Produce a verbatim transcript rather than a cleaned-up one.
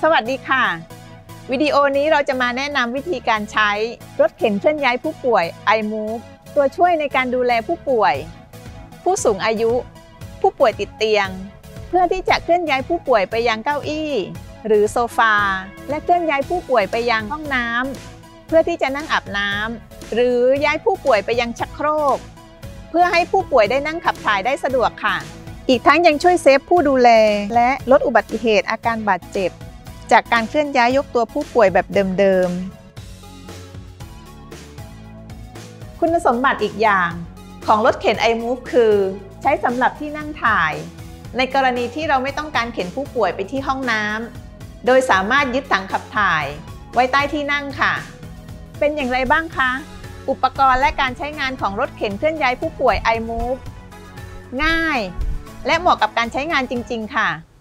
สวัสดีค่ะวิดีโอนี้เราจะมาแนะนำวิธีการใช้รถเข็นเคลื่อนย้ายผู้ป่วย iMove ตัวช่วยในการดูแลผู้ป่วยผู้สูงอายุผู้ป่วยติดเตียงเพื่อที่จะเคลื่อนย้ายผู้ป่วยไปยังเก้าอี้หรือโซฟาและเคลื่อนย้ายผู้ป่วยไปยังห้องน้ำเพื่อที่จะนั่งอาบน้ำหรือย้ายผู้ป่วยไปยังชักโครกเพื่อให้ผู้ป่วยได้นั่งขับถ่ายได้สะดวกค่ะอีกทั้งยังช่วยเซฟผู้ดูแลและลดอุบัติเหตุอาการบาดเจ็บจากการเคลื่อนย้ายยกตัวผู้ป่วยแบบเดิมๆคุณสมบัติอีกอย่างของรถเข็น iMove คือใช้สำหรับที่นั่งถ่ายในกรณีที่เราไม่ต้องการเข็นผู้ป่วยไปที่ห้องน้ำโดยสามารถยึดถังขับถ่ายไว้ใต้ที่นั่งค่ะเป็นอย่างไรบ้างคะอุปกรณ์และการใช้งานของรถเข็นเคลื่อนย้ายผู้ป่วย iMove ง่ายและเหมาะกับการใช้งานจริงๆค่ะ